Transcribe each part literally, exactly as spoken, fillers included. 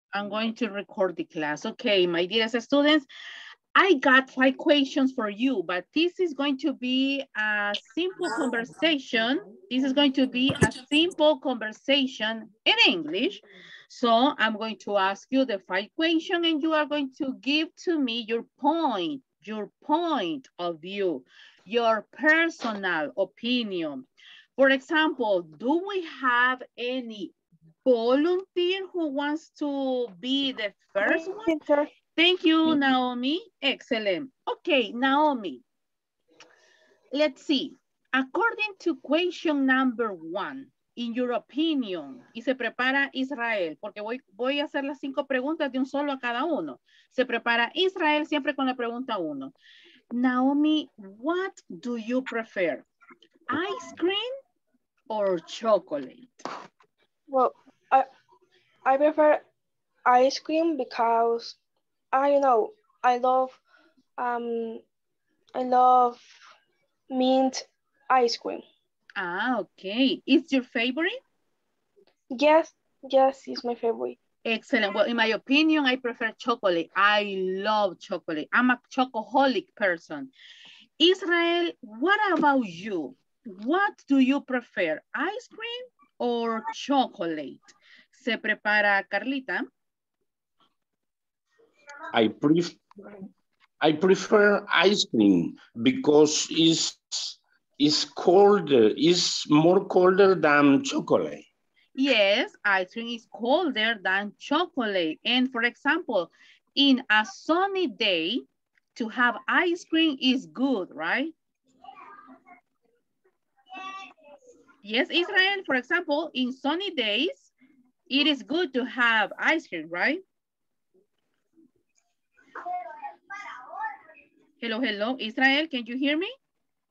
I'm going to record the class. Okay, my dearest students, I got five questions for you, but this is going to be a simple conversation. This is going to be a simple conversation in English. So I'm going to ask you the five questions and you are going to give to me your point, your point of view, your personal opinion. For example, do we have any volunteer who wants to be the first one? Thank you, Naomi. Excellent. Okay, Naomi. Let's see. According to question number one, in your opinion, y se prepara Israel, porque voy, voy a hacer las cinco preguntas de un solo a cada uno. Se prepara Israel siempre con la pregunta uno. Naomi, what do you prefer? Ice cream or chocolate? Well, I I prefer ice cream because I you know I love um I love mint ice cream. Ah, okay. It's your favorite? Yes, yes, it's my favorite. Excellent. Well, in my opinion, I prefer chocolate. I love chocolate. I'm a chocoholic person. Israel, what about you? What do you prefer? Ice cream or chocolate? Se prepara Carlita. I prefer I prefer ice cream because it's it's colder, it's more colder than chocolate. Yes, ice cream is colder than chocolate. And for example, in a sunny day, to have ice cream is good, right? Yes, Israel, for example, in sunny days, it is good to have ice cream, right? Hello, hello, Israel, can you hear me?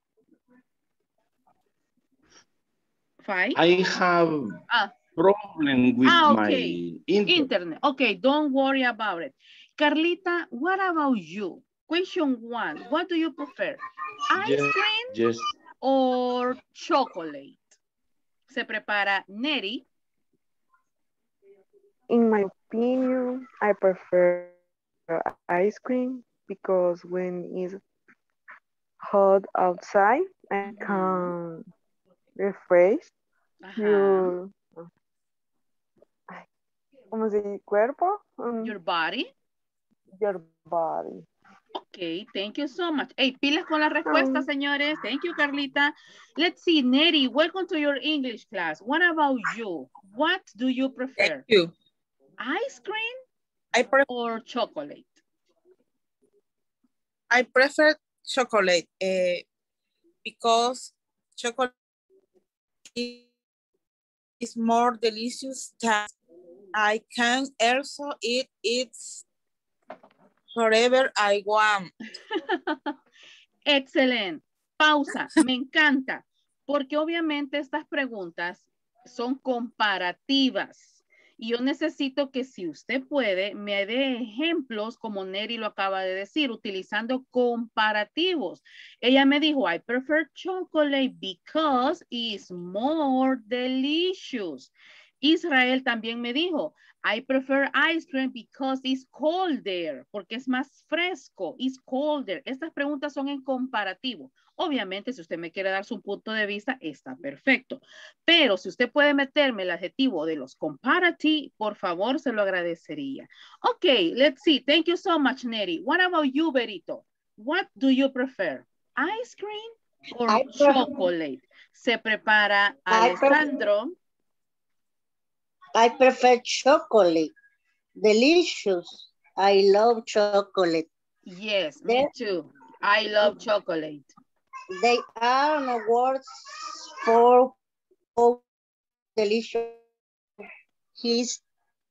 Fine. I have ah. problem with ah, my okay. internet. internet. Okay, don't worry about it. Carlita, what about you? Question one, what do you prefer? Ice yes, cream yes. or chocolate? Se prepara Neri. In my opinion, I prefer ice cream because when it's hot outside, I can refresh Ajá. your, ¿cómo se dice? Cuerpo. Um, Your body. Your body. Okay, thank you so much. Hey, pilas con la respuesta, um, señores. Thank you, Carlita. Let's see, Neri, welcome to your English class. What about you? What do you prefer? Thank you. Ice cream I prefer or chocolate? I prefer chocolate uh, because chocolate is more delicious than I can also eat it forever I want. Excelente. Pausa. Me encanta. Porque obviamente estas preguntas son comparativas. Y yo necesito que si usted puede, me dé ejemplos como Neri lo acaba de decir, utilizando comparativos. Ella me dijo, I prefer chocolate because it's more delicious. Israel también me dijo, I prefer ice cream because it's colder, porque es más fresco, it's colder. Estas preguntas son en comparativo. Obviamente, si usted me quiere dar su punto de vista, está perfecto. Pero si usted puede meterme el adjetivo de los comparative, por favor, se lo agradecería. Ok, let's see. Thank you so much, Neri. What about you, Berito? What do you prefer? Ice cream or I chocolate? Se prepara Alessandro. I prefer chocolate. Delicious. I love chocolate. Yes, me they, too. I love chocolate. They are no words for how delicious his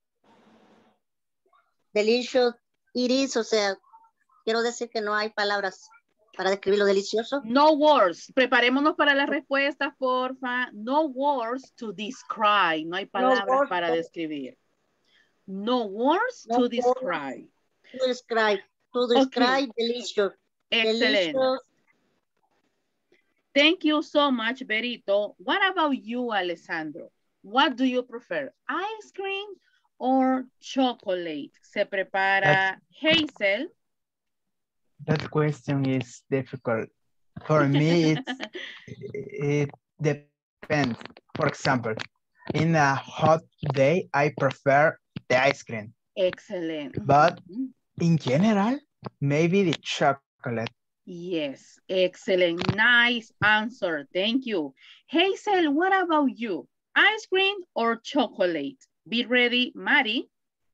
delicious it is. O sea, quiero decir que no hay palabras para describir lo delicioso. No words. Preparémonos para las respuestas, porfa. No words to describe. No hay palabras no para describir. No words no to describe. To describe. To describe okay. Delicious. Excellent. Delicious. Thank you so much, Berito. What about you, Alessandro? What do you prefer? Ice cream or or chocolate? Se prepara Hazel. That question is difficult. For me, it's, it depends. For example, in a hot day, I prefer the ice cream. Excellent. But in general, maybe the chocolate. Yes, excellent. Nice answer. Thank you. Hazel, what about you? Ice cream or chocolate? Be ready, Mari.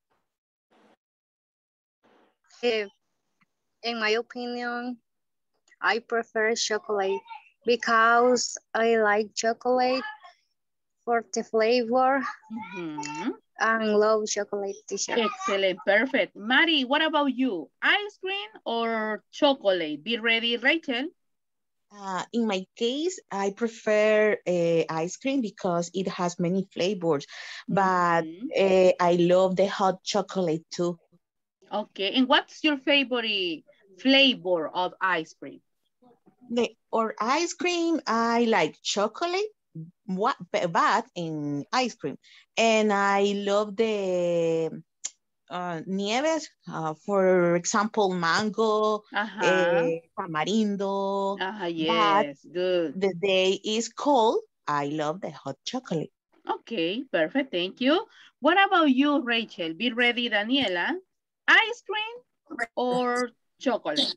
Eh, in my opinion, I prefer chocolate because I like chocolate for the flavor Mm-hmm. and love chocolate t-shirt. Excellent, perfect. Mari, what about you? Ice cream or chocolate? Be ready, Rachel. Uh, in my case, I prefer uh, ice cream because it has many flavors, but Mm-hmm. uh, I love the hot chocolate too. Okay, and what's your favorite flavor of ice cream? The, or ice cream, I like chocolate, what, but in ice cream. And I love the uh, nieves, uh, for example, mango, Uh-huh. eh, tamarindo, Uh-huh, but yes, good. the day is cold, I love the hot chocolate. Okay, perfect, thank you. What about you, Rachel? Be ready, Daniela. Ice cream or chocolate?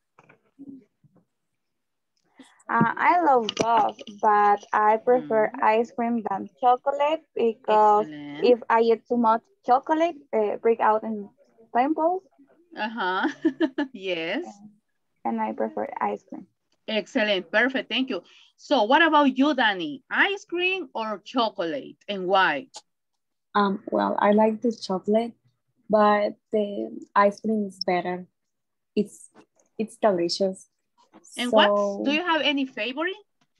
Uh, I love both, but I prefer Mm, ice cream than chocolate because excellent. if I eat too much chocolate, uh, break out in pimples, Uh-huh, yes. and I prefer ice cream. Excellent, perfect, thank you. So what about you, Danny? Ice cream or chocolate, and why? Um, well, I like the chocolate, but the ice cream is better. It's it's delicious. And what, do So, you have any favorite?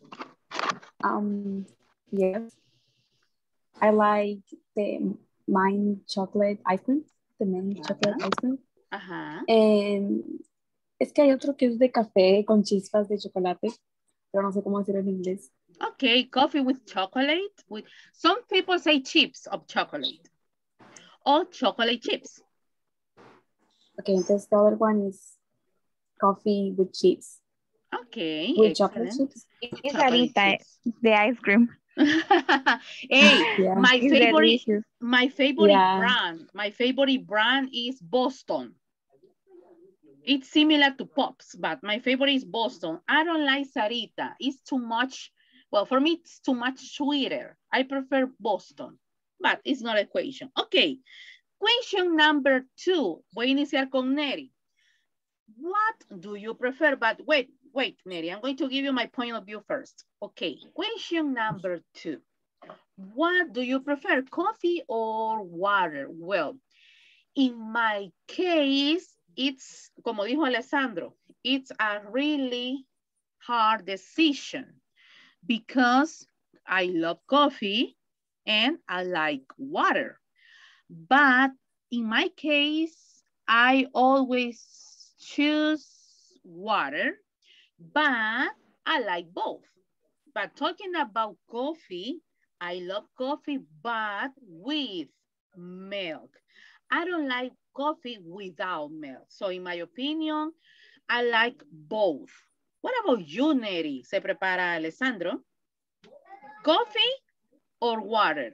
um, yes, I like the mine chocolate ice cream, the mine chocolate Ajá, ice cream. ajá. And es que hay otro que es de café con chispas de chocolate, pero no sé cómo decirlo en inglés. Okay, coffee with chocolate. With some people say chips of chocolate or chocolate chips. Okay, entonces the other one is coffee with chips. Okay, With chocolate excellent. chips. It's Chocolate Sarita, chips. the ice cream. Hey, Yeah. my It's favorite, delicious. my favorite Yeah. brand, my favorite brand is Boston. It's similar to Pops, but my favorite is Boston. I don't like Sarita. It's too much. Well, for me, it's too much sweeter. I prefer Boston, but it's not a question. Okay, question number two. Voy a iniciar con Neri. What do you prefer? But wait, wait, Neri, I'm going to give you my point of view first. Okay, question number two. What do you prefer, coffee or water? Well, in my case, it's, como dijo Alessandro, it's a really hard decision because I love coffee and I like water. But in my case, I always choose water, but I like both. But talking about coffee, I love coffee, but with milk. I don't like coffee without milk. So in my opinion, I like both. What about you, Neri? ¿Se prepara Alessandro? Coffee or water?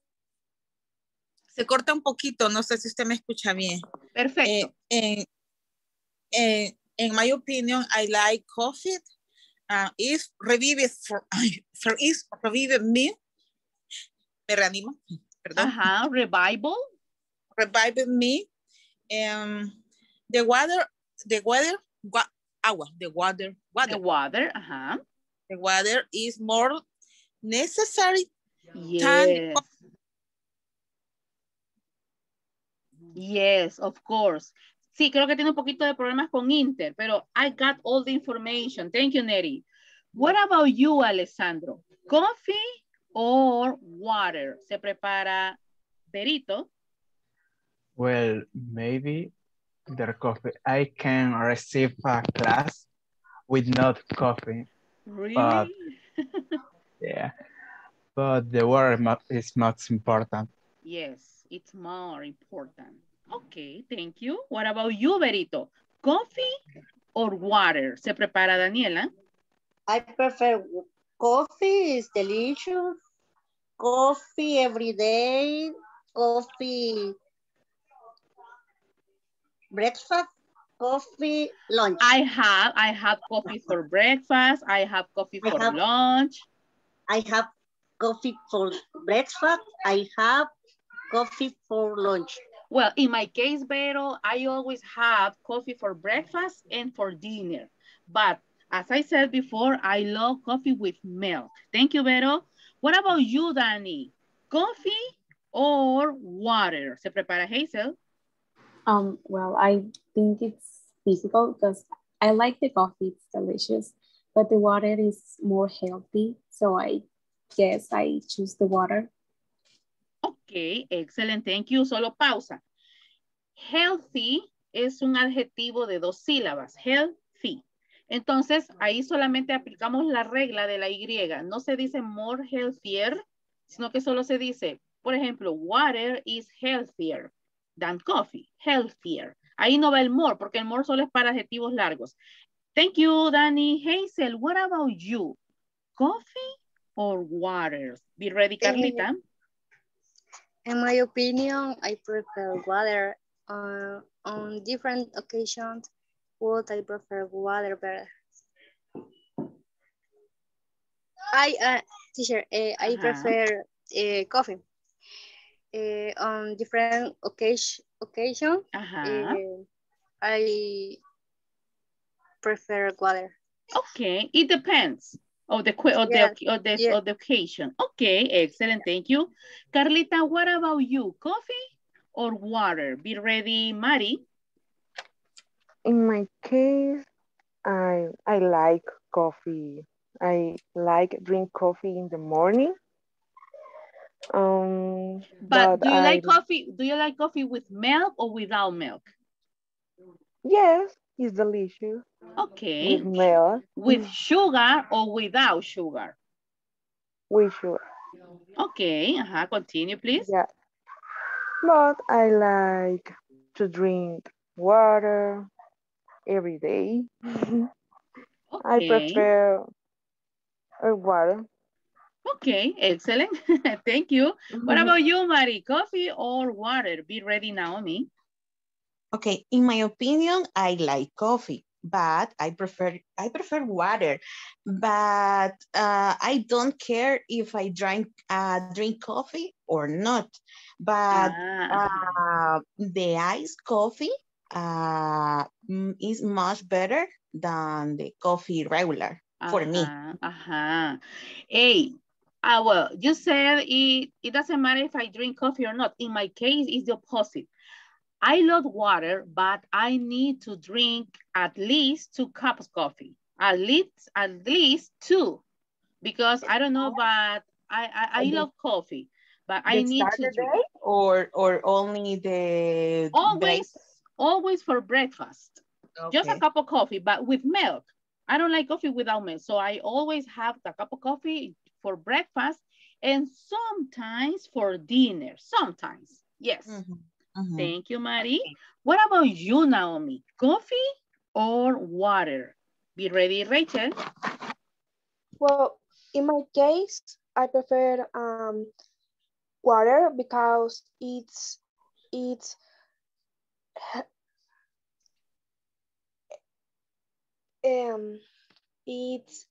Se corta un poquito, no sé si usted me escucha bien. Perfecto. Eh, in, in my opinion, I like coffee. Uh, if revive for, for is revive me, me reanima, perdón. Ajá, revival. Revive me. Um, the water, the water, wa agua, the water, water. The water, ajá. The water is more necessary. Yes. Yes, of course. Sí, creo que tiene un poquito de problemas con Inter, pero I got all the information. Thank you, Neri. What about you, Alessandro? Coffee or water? Se prepara Berito. Well, maybe the coffee. I can receive a class with not coffee. Really? But, yeah, but the water is most important. Yes, It's more important. Okay, thank you. What about you, Berito? Coffee or water? Se prepara Daniela. I prefer coffee, it's delicious. Coffee every day. Coffee breakfast. Coffee lunch. I have, I have coffee for breakfast. I have coffee I for have, lunch. I have coffee for breakfast. I have coffee for lunch. Well, in my case, Vero, I always have coffee for breakfast and for dinner. But as I said before, I love coffee with milk. Thank you, Vero. What about you, Danny? Coffee or water? Se prepara Hazel. Um, well, I think it's difficult because I like the coffee, it's delicious, but the water is more healthy. So I guess I choose the water. Ok, excellent, thank you. Solo pausa. Healthy es un adjetivo de dos sílabas, healthy. Entonces, ahí solamente aplicamos la regla de la Y. No se dice more healthier, sino que solo se dice, por ejemplo, water is healthier than coffee, healthier. Ahí no va el more, porque el more solo es para adjetivos largos. Thank you, Danny. Hazel, what about you? Coffee or water? Be ready, Carlita. In my opinion, I prefer water. Uh, on different occasions, would I prefer water better? I, uh, teacher, uh, I Uh-huh. prefer uh, coffee. Uh, on different occasion, occasion Uh-huh. uh, I prefer water. Okay, it depends of the of Yes, the of the, yes. of the occasion. Okay, excellent, thank you. Carlita, what about you? Coffee or water? Be ready, Mari. In my case, I I like coffee. I like drink coffee in the morning. Um, But but do you I like coffee? Do you like coffee with milk or without milk? yes, it's delicious Okay, with milk. with sugar or without sugar? With sugar. Okay, uh-huh. Continue, please. Yeah, but I like to drink water every day. I Okay. prefer uh, water. Okay, excellent. Thank you. What about you, Mari? Coffee or water? Be ready, Naomi. Okay, in my opinion, I like coffee, but I prefer I prefer water. But uh, I don't care if I drink uh, drink coffee or not. But Ah, uh, the iced coffee uh, mm, is much better than the coffee regular for me. uh-huh, uh-huh. Hey, uh, well, you said it, it doesn't matter if I drink coffee or not. In my case, it's the opposite. I love water, but I need to drink at least two cups of coffee. At least, at least two. Because I don't know, but I, I, I The, love coffee. But I the need start to the drink. day or or only the Always, breakfast? always for breakfast. Just a Okay. cup of coffee, but with milk. I don't like coffee without milk. So I always have a cup of coffee for breakfast and sometimes for dinner. Sometimes. Yes. Mm-hmm. Mm-hmm. Thank you, Mari. Okay. What about you, Naomi? Coffee or water? Be ready, Rachel. Well, in my case, I prefer um, water because it's it's um it's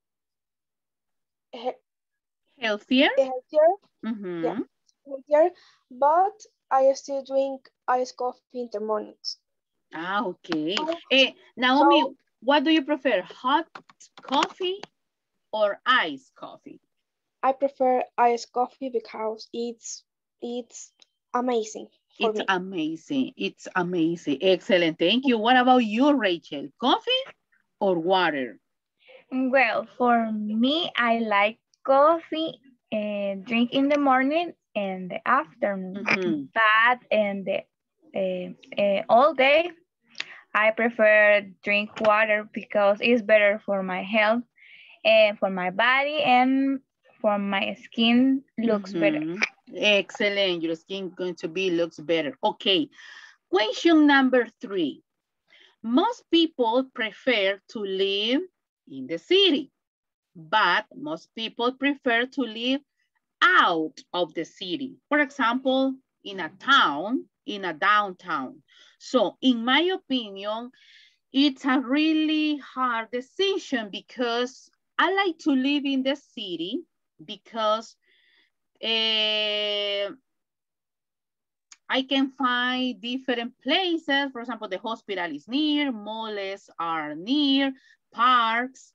he- Healthier? healthier. Mm-hmm. Yeah, healthier. But I still drink iced coffee in the mornings. Ah, okay. So, Eh, Naomi, so what do you prefer? Hot coffee or iced coffee? I prefer iced coffee because it's it's amazing for It's me. amazing. It's amazing. Excellent. Thank you. What about you, Rachel? Coffee or water? Well, for me, I like coffee and drink in the morning and the afternoon. Mm-hmm. But in the uh, uh, all day, I prefer drink water because it's better for my health and for my body and for my skin looks better. Mm-hmm. Excellent. Your skin going to be looks better. Okay. Question number three. Most people prefer to live in the city, but most people prefer to live out of the city. For example, in a town, in a downtown. So in my opinion, it's a really hard decision because I like to live in the city because uh, I can find different places. For example, the hospital is near, malls are near, parks,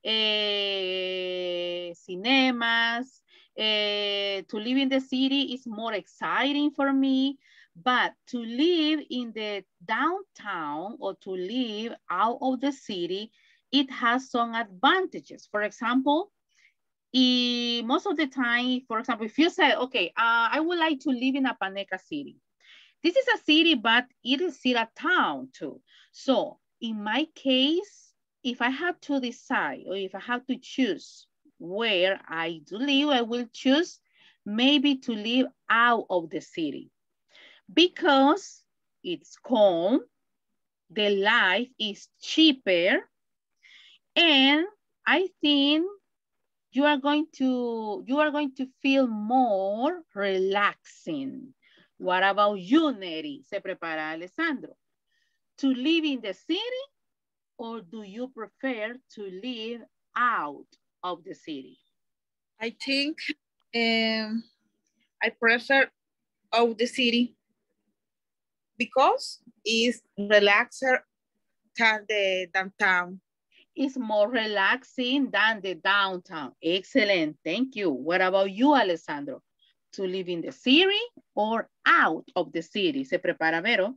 uh, cinemas. Uh, to live in the city is more exciting for me, but to live in the downtown or to live out of the city, it has some advantages. For example, Y most of the time, for example, if you say, okay, uh, I would like to live in Apaneca City. This is a city, but it is still a town too. So in my case, if I have to decide or if I have to choose where I do live, I will choose maybe to live out of the city because it's calm, the life is cheaper, and I think you are going to you are going to feel more relaxing. What about you, Neri? Se prepara Alessandro. To live in the city or do you prefer to live out of the city? I think um, I prefer out the city because it's relaxer than the downtown. It's more relaxing than the downtown. Excellent. Thank you. What about you, Alessandro? To live in the city or out of the city? Se prepara Vero.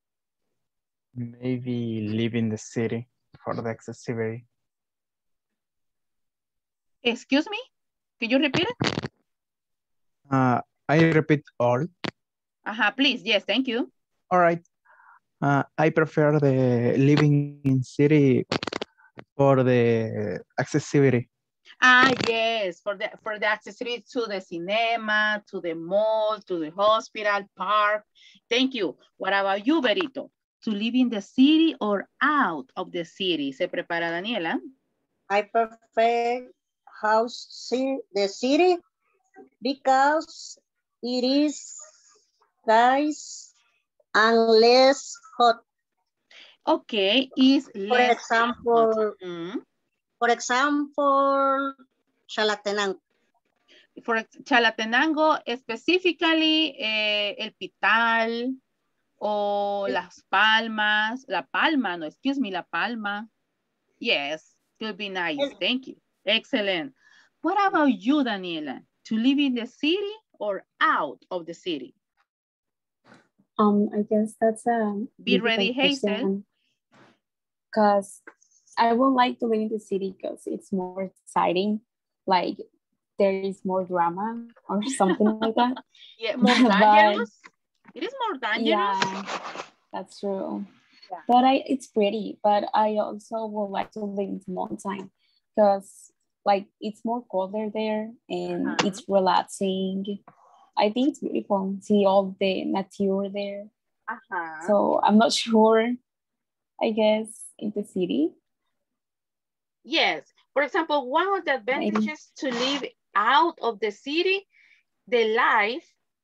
Maybe live in the city for the accessibility. Excuse me? Can you repeat it? Uh, I repeat all. Uh-huh, please. Yes, thank you. All right. Uh, I prefer the living in city for the accessibility. Ah, yes, for the for the accessibility to the cinema, to the mall, to the hospital, park. Thank you. What about you, Berito? To live in the city or out of the city? Se prepara Daniela. I prefer house the city because it is nice and less hot. Okay, is For less example, hot. Mm. For example, Chalatenango. For Chalatenango, specifically eh, El Pital o Las Palmas, La Palma, no, excuse me, La Palma. Yes, could be nice. Thank you. Excellent. What about you, Daniela? To live in the city or out of the city? Um, I guess that's a Be ready, Hazel. Because I would like to live in the city because it's more exciting. Like there is more drama or something like that. Yeah, more dangerous. It is more dangerous. Yeah, that's true. Yeah. But I, it's pretty. But I also would like to live in the mountain because like it's more colder there and Uh-huh. it's relaxing. I think it's beautiful. See all the nature there. Uh-huh. So I'm not sure. I guess in the city. Yes. For example, one of the advantages Maybe. to live out of the city, the life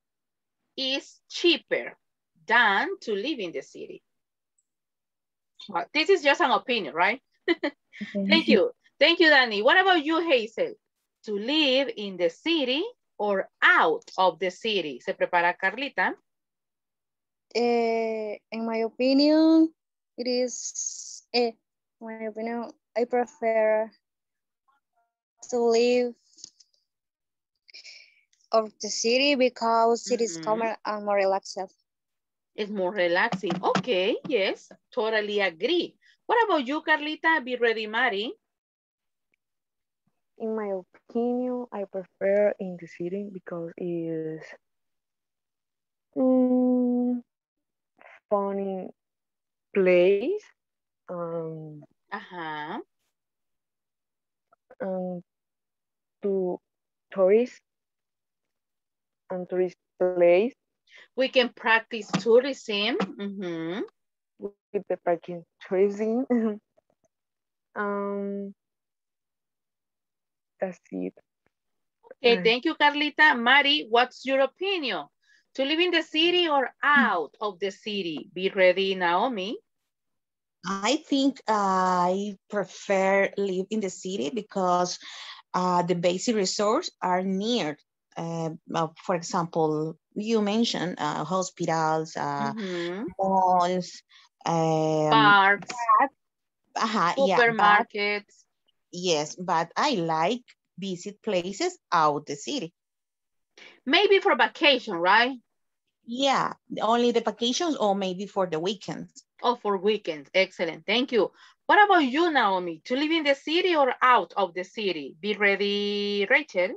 is cheaper than to live in the city. Well, this is just an opinion, right? Okay. Thank you. Thank you, Danny. What about you, Hazel? To live in the city or out of the city? Se prepara Carlita. Uh, in my opinion, it is, uh, in my opinion, I prefer to live of the city because it is mm-hmm. calmer and more relaxed. It's more relaxing. Okay, yes, totally agree. What about you, Carlita? Be ready, Mari. In my opinion, I prefer in the city because it is um, funny place. Um, uh-huh. Um, to tourists. and tourist place. We can practice tourism. Mm-hmm. With the parking tourism. um, that's it. Okay, thank you, Carlita. Mari, what's your opinion? To live in the city or out of the city? Be ready, Naomi. I think I prefer live in the city because uh, the basic resources are near. Uh, uh, for example, you mentioned uh, hospitals, uh, Mm-hmm. malls, um, Parks, but, uh, yeah, but supermarkets. yes, but I like visit places out the city. Maybe for vacation, right? Yeah, only the vacations or maybe for the weekends. Oh, for weekends. Excellent. Thank you. What about you, Naomi? To live in the city or out of the city? Be ready, Rachel.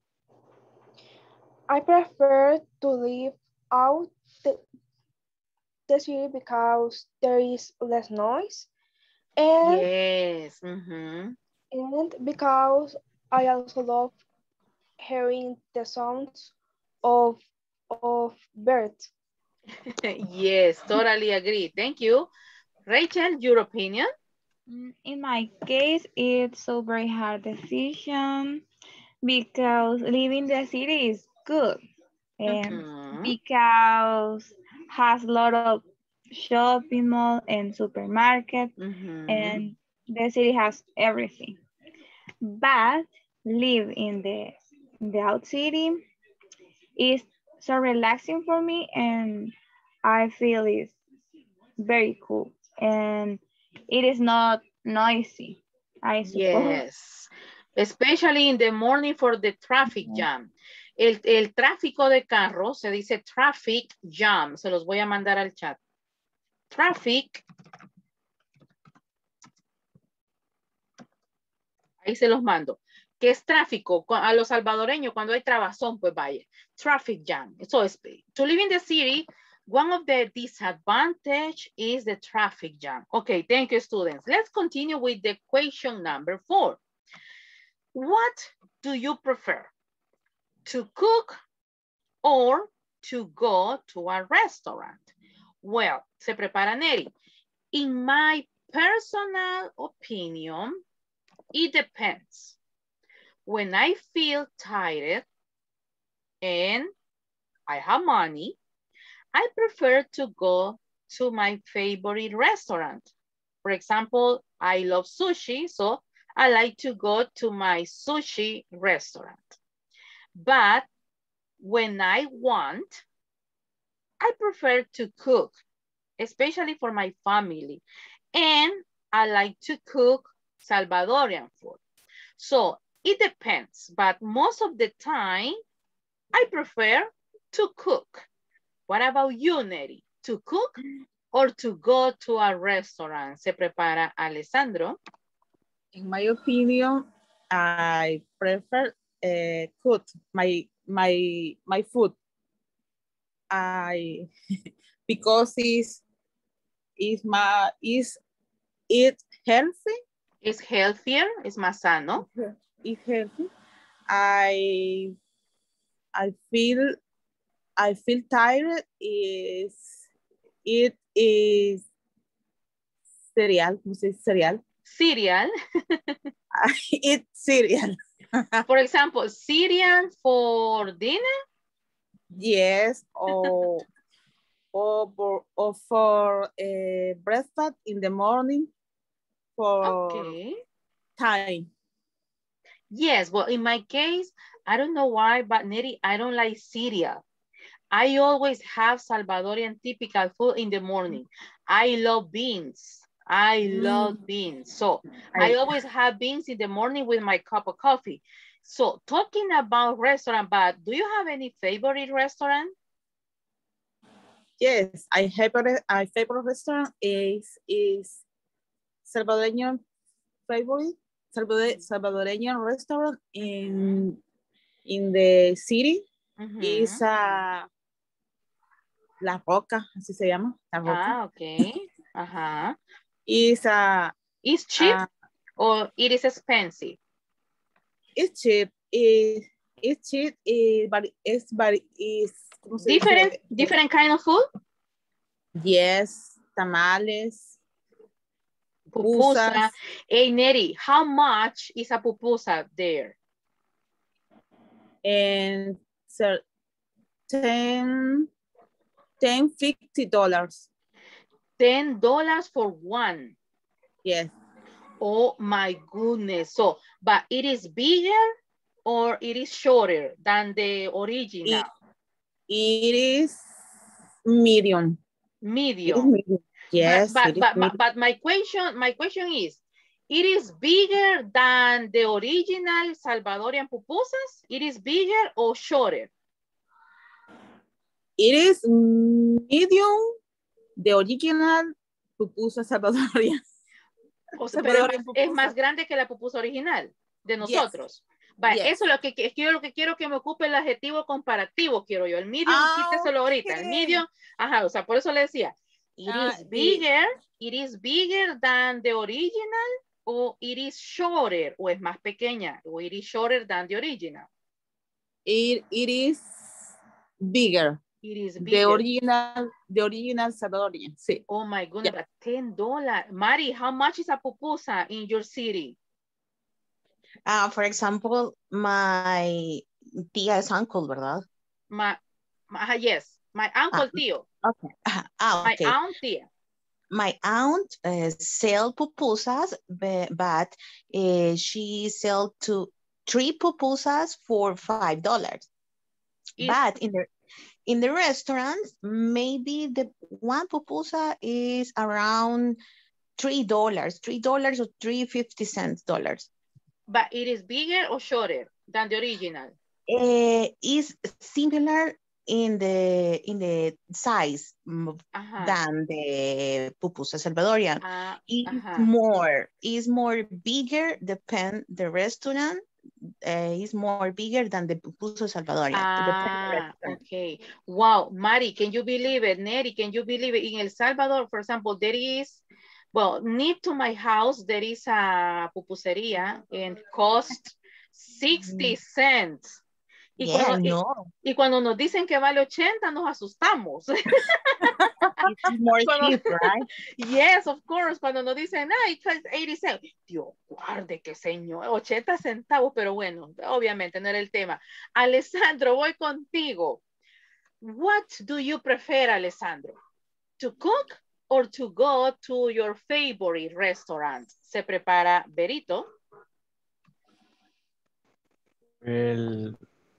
I prefer to live out the, the city because there is less noise and, Yes. Mm-hmm. and because I also love hearing the sounds of, of birds. Yes, totally agree. Thank you. Rachel, your opinion? In my case, it's a very hard decision because living the city is good. And Mm-hmm. because has a lot of shopping mall and supermarket, Mm-hmm. and the city has everything. But live in the in the out city is so relaxing for me, and I feel it's very cool, and it is not noisy, I suppose. Yes, especially in the morning for the traffic jam. El, el tráfico de carros se dice traffic jam. Se los voy a mandar al chat. Traffic. Ahí se los mando. ¿Qué es tráfico? A los salvadoreños, cuando hay trabazón, pues vaya. Traffic jam. So, to live in the city, one of the disadvantage is the traffic jam. Okay, thank you, students. Let's continue with the question number four. What do you prefer? To cook or to go to a restaurant? Well, se prepara Neri. In my personal opinion, it depends. When I feel tired and I have money, I prefer to go to my favorite restaurant. For example, I love sushi, so I like to go to my sushi restaurant. But when I want, I prefer to cook, especially for my family. And I like to cook Salvadorian food. So it depends, but most of the time, I prefer to cook. What about you, Neri? To cook or to go to a restaurant? Se prepara Alessandro. In my opinion, I prefer uh, cook my my my food. I because it's is my is it healthy? It's healthier. It's más sano. It's healthy. I I feel I feel tired. Is it is cereal? ¿Cómo se dice cereal? Cereal. It's cereal. For example, cereal for dinner? Yes, or, or, or for uh, breakfast in the morning for okay. time. Yes, well, in my case, I don't know why, but Neri, I don't like cereal. I always have Salvadorian typical food in the morning. I love beans. I mm. love beans. So I, I always have beans in the morning with my cup of coffee. So talking about restaurant, but do you have any favorite restaurant? Yes, I have a, a favorite restaurant is, is Salvadorian favorite Salvador, Salvadorian restaurant in, in the city. Mm-hmm. Is a La Roca, así se llama. La Roca. Ah, okay. Uh-huh. Is a Is cheap uh, or it is expensive? It's cheap. It, it's cheap, eh, but it's but is different, different kind of food. Yes, tamales, Pupusa. pupusas. Hey, Neri, how much is a pupusa there? And so ten, ten, fifty dollars. ten dollars for one. Yes. Oh my goodness. So, but it is bigger or it is shorter than the original? It, it is medium. Medium. It is medium. Yes. But, it is but, but, medium. but my question, my question is, it is bigger than the original Salvadorian pupusas? It is bigger or shorter? It is medium, the original pupusa salvadoriana. O sea, pero es, es más grande que la pupusa original de nosotros. Yes. Vale, yes. Eso es lo que, que yo lo que quiero que me ocupe el adjetivo comparativo, quiero yo. El medium, ah, quíteselo okay. ahorita. El medium, ajá, o sea, por eso le decía, it uh, is bigger, it, it is bigger than the original, o it is shorter, o es más pequeña, o it is shorter than the original. It, it is bigger. It is bigger. The original, the original Salvadorian. Sí. Oh my goodness, yeah. ten dollars. Mari, how much is a pupusa in your city? Uh, for example, my tía's uncle, ¿verdad? My, my yes, my uncle ah, tío. Okay. Ah, okay. My aunt tía. My aunt uh, sell pupusas, but, but uh, she sell to three pupusas for five dollars. But in the in the restaurant, maybe the one pupusa is around three dollars, three dollars or three fifty cents dollars. But it is bigger or shorter than the original? Uh, is similar in the in the size uh-huh. than the pupusa salvadorian. Uh, it's uh-huh. more is more bigger. Depend the restaurant. Uh, is more bigger than the pupusa salvadorian. Ah, okay. Wow, Mari, can you believe it? Neri, can you believe it? In El Salvador, for example, there is, well, near to my house, there is a pupusería and cost sixty cents. Y, yeah, cuando, no. y, y cuando nos dicen que vale ochenta, nos asustamos. It's more cuando, cheap, right? Yes, of course. Cuando nos dicen, ah, it costs eighty cents. Dios, guarde que señor, ochenta centavos, pero bueno, obviamente no era el tema. Alessandro, voy contigo. What do you prefer, Alessandro? To cook or to go to your favorite restaurant? Se prepara Berito. Well,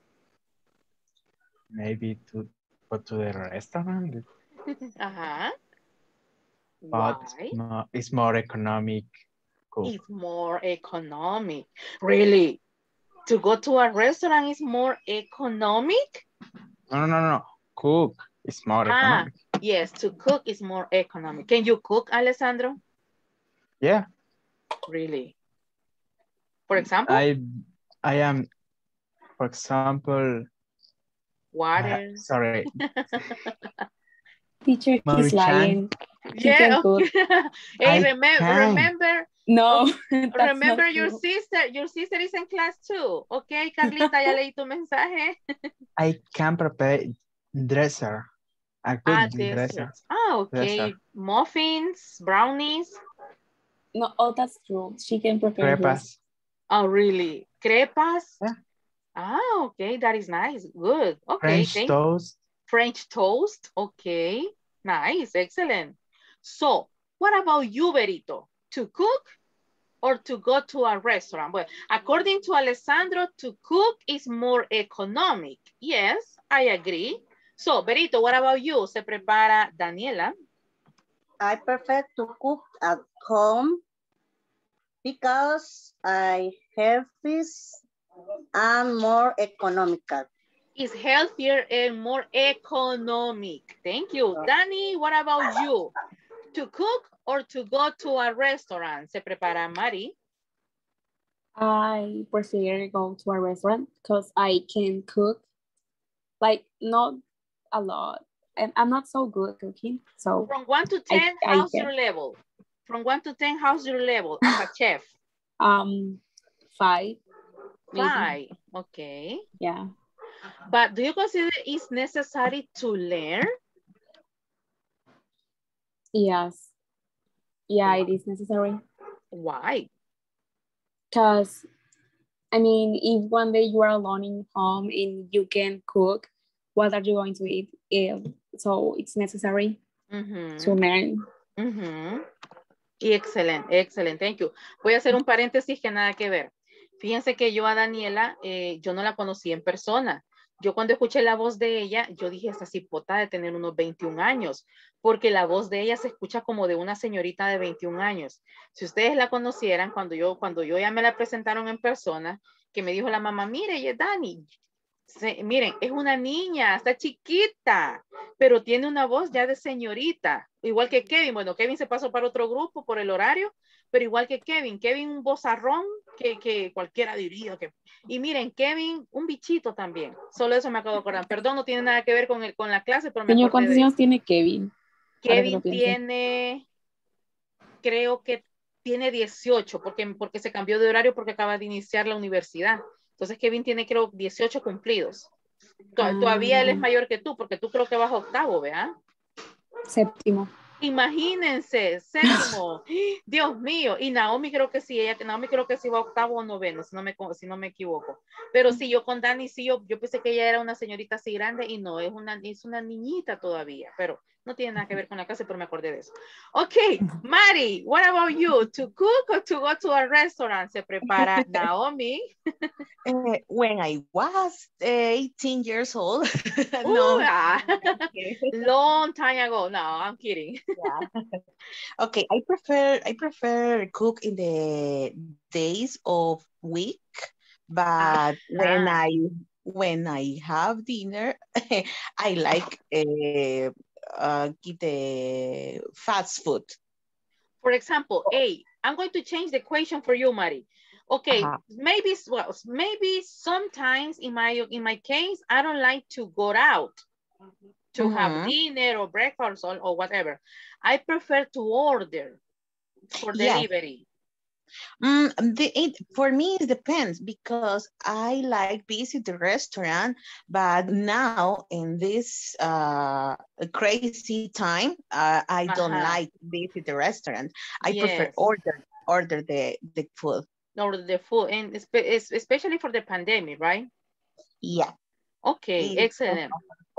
maybe to go to the restaurant. Uh-huh. But Why? No, it's more economic. Cook. It's more economic. Really? To go to a restaurant is more economic? No, no, no, no. Cook is more ah, economic. Yes, to cook is more economic. Can you cook, Alessandro? Yeah. Really? For example? I, I am, for example, water. Uh, sorry. Teacher, he's lying. He Yeah. okay. Hey, remember, remember. No. Remember your true. sister. Your sister is in class too. Okay, Carlita, ya leí tu mensaje. I can prepare dresser. A good ah, dresser. Ah, okay. Dresser. Muffins, brownies. No, oh, that's true. She can prepare Crepas. this. Oh, really? Crepas? Yeah. Ah, okay. That is nice. Good. Okay. French thank toast. French toast. Okay. Nice. Excellent. So, what about you, Berito? To cook or to go to a restaurant? Well, according to Alessandro, to cook is more economic. Yes, I agree. So, Berito, what about you? Se prepara Daniela. I prefer to cook at home because I have this and more economical. Is healthier and more economic. Thank you. Danny, what about you? To cook or to go to a restaurant? Se prepara Mari. I prefer to go to a restaurant because I can cook, like not a lot. And I'm not so good at cooking. So from one to ten, I, how's I your level? From one to ten, how's your level as a chef? Um, five. Five. Maybe. Okay. Yeah. But do you consider it's necessary to learn? Yes. Yeah, it is necessary. Why? Because, I mean, if one day you are alone in home and you can cook, what are you going to eat? Eh, so it's necessary Mm-hmm. to learn. Mm-hmm. Excelente, excelente, thank you. Voy a hacer un paréntesis que nada que ver. Fíjense que yo a Daniela, eh, yo no la conocí en persona. Yo cuando escuché la voz de ella, yo dije, esta cipota de tener unos veintiún años, porque la voz de ella se escucha como de una señorita de veintiún años. Si ustedes la conocieran, cuando yo, cuando yo ya me la presentaron en persona, que me dijo la mamá, mire, ella es Dani. Se, miren, es una niña, está chiquita, pero tiene una voz ya de señorita, igual que Kevin. Bueno, Kevin se pasó para otro grupo por el horario, pero igual que Kevin, Kevin un vozarrón que, que cualquiera diría que... Y miren, Kevin, un bichito también, solo eso me acabo de acordar. Perdón, no tiene nada que ver con, el, con la clase, pero me Señor, acordé ¿cuántos de... años tiene Kevin? Kevin tiene, creo que tiene dieciocho, porque, porque se cambió de horario porque acaba de iniciar la universidad. Entonces Kevin tiene creo dieciocho cumplidos. Ah. Todavía él es mayor que tú, porque tú creo que vas a octavo, ¿verdad? Séptimo. Imagínense, séptimo. Dios mío. Y Naomi creo que sí, ella, Naomi creo que sí va a octavo o noveno, si no me, si no me equivoco. Pero sí, yo con Dani, sí, yo, yo pensé que ella era una señorita así grande y no, es una, es una niñita todavía, pero no tiene nada que ver con la casa, pero me acordé de eso. Ok, Mari, what about you? To cook or to go to a restaurant? Se prepara Naomi. uh, when I was uh, eighteen years old. Ooh, No. ah. Long time ago. No, I'm kidding. Yeah. Okay, I prefer I prefer cook in the days of week, but ah. when I when I have dinner, I like uh, uh, get the fast food. For example, hey, I'm going to change the question for you, Mari. Okay, uh-huh. maybe well, maybe sometimes in my in my case, I don't like to go out to uh-huh. have dinner or breakfast or, or whatever. I prefer to order for delivery. Yeah. Mm, the, it, for me, it depends because I like visit the restaurant, but now in this uh, crazy time, uh, I don't uh-huh. like visit the restaurant. I yes. prefer order order the, the food. Order the food, and it's especially for the pandemic, right? Yeah. Okay, it excellent.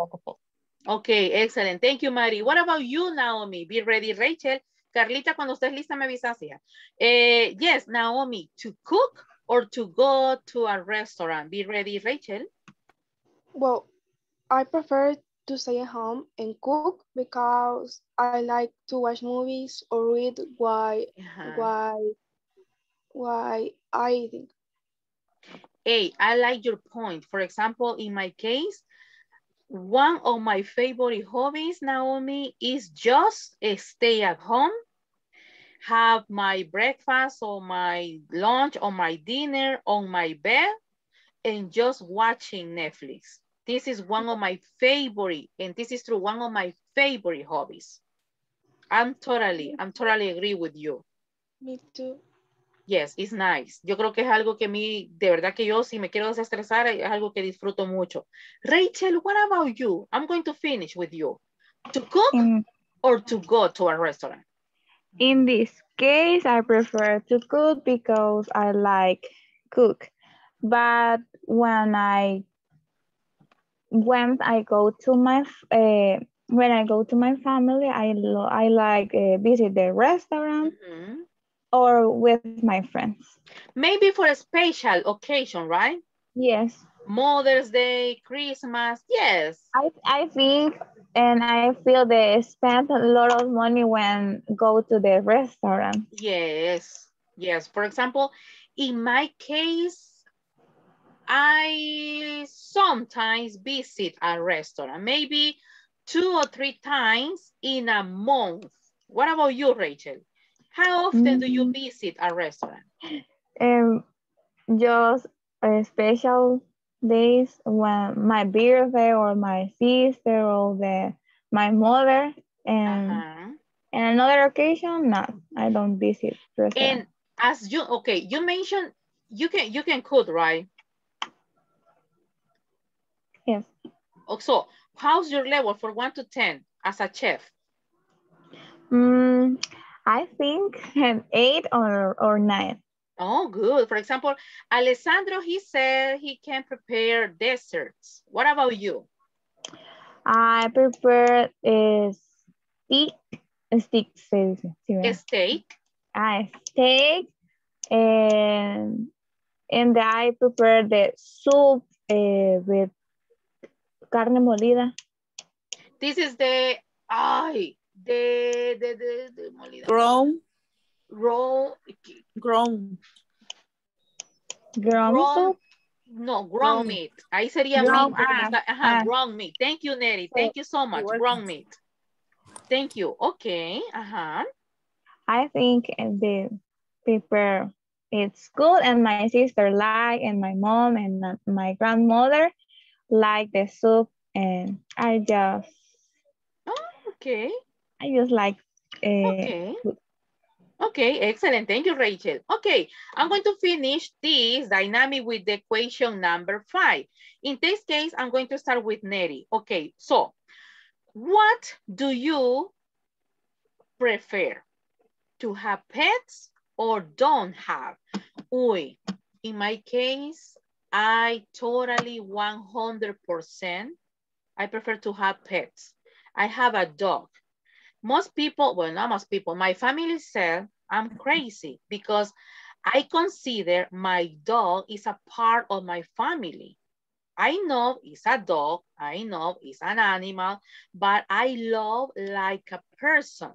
Okay, excellent. Thank you, Mari. What about you, Naomi? Be ready, Rachel. Carlita, cuando estés lista me avisas, hija. Eh, yes, Naomi, to cook or to go to a restaurant? Be ready, Rachel. Well, I prefer to stay at home and cook because I like to watch movies or read while, uh-huh. while, while I eating. Hey, I like your point. For example, in my case, one of my favorite hobbies, Naomi, is just stay at home, have my breakfast or my lunch or my dinner on my bed, and just watching Netflix. This is one of my favorite, and this is true, one of my favorite hobbies. I'm totally, I'm totally agree with you. Me too. Yes, it's nice. Yo creo que es algo que a mí, de verdad que yo, si me quiero desestresar, es algo que disfruto mucho. Rachel, what about you? I'm going to finish with you. To cook in, or to go to a restaurant? In this case, I prefer to cook because I like cook. But when I when I go to my uh, when I go to my family, I I like uh, visit the restaurant. Mm-hmm. Or with my friends. Maybe for a special occasion, right? Yes. Mother's Day, Christmas, yes. I, I think and I feel they spend a lot of money when go to the restaurant. Yes, yes. For example, in my case, I sometimes visit a restaurant, maybe two or three times in a month. What about you, Rachel? How often mm-hmm. do you visit a restaurant? Um, just uh, special days when my birthday or my sister or the my mother, and uh-huh. and another occasion, not. I don't visit restaurant. And as you okay, you mentioned you can you can cook, right? So, how's your level for one to ten as a chef? Mm, I think an eight or, or nine. Oh, good. For example, Alessandro, he said he can prepare desserts. What about you? I prepare a steak, a steak, sí, sí, sí, A steak? Ah, steak, and, and I prepare the soup uh, with carne molida. This is the, ay, the, the, the, the molida. Grown. Raw. Grown. Ground soup? No, ground meat. Ahí sería ground, meat. ah, Ajá, ah. ground meat. Thank you, Neri. Thank you so much. Ground meat. Thank you. Okay. Ajá. I think the prepare it's good, and my sister like, and my mom and my grandmother like the soup, and I just oh, okay. I just like uh, okay. Okay, excellent. Thank you, Rachel. Okay, I'm going to finish this dynamic with the equation number five. In this case, I'm going to start with Neri. Okay, so what do you prefer? To have pets or don't have? Uy, in my case, I totally one hundred percent, I prefer to have pets. I have a dog. Most people, well, not most people, my family said I'm crazy because I consider my dog is a part of my family. I know it's a dog, I know it's an animal, but I love like a person.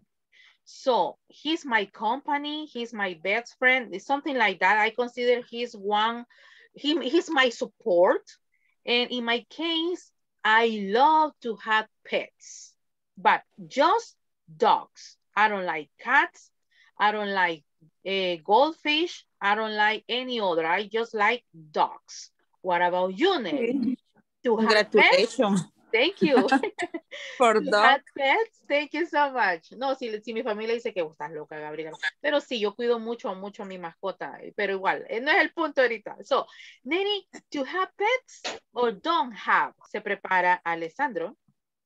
So he's my company, he's my best friend, it's something like that. I consider he's one, he, he's my support. And in my case, I love to have pets, but just dogs. I don't like cats. I don't like uh, goldfish. I don't like any other. I just like dogs. What about you, Nelly? To have pets? Thank you. For dog. Pets, thank you so much. No, si, si mi familia dice que vos estás loca, Gabriela. Pero sí, yo cuido mucho, mucho a mi mascota. Pero igual, no es el punto ahorita. So, Neri, to have pets or don't have? Se prepara Alessandro.